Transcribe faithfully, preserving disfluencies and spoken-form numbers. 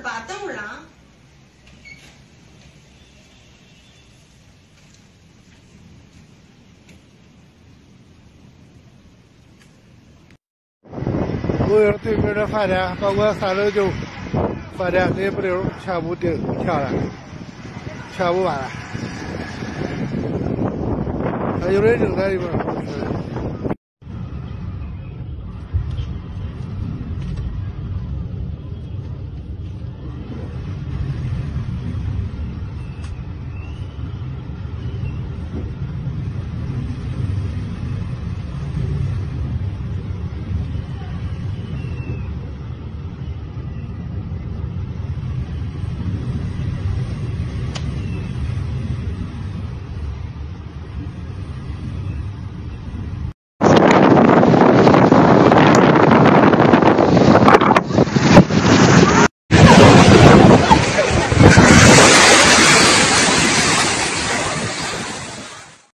吧？等会儿啊。 公园对面的饭店，包括三六九饭店内部流全部订停了，全部完了。还有人扔在里边。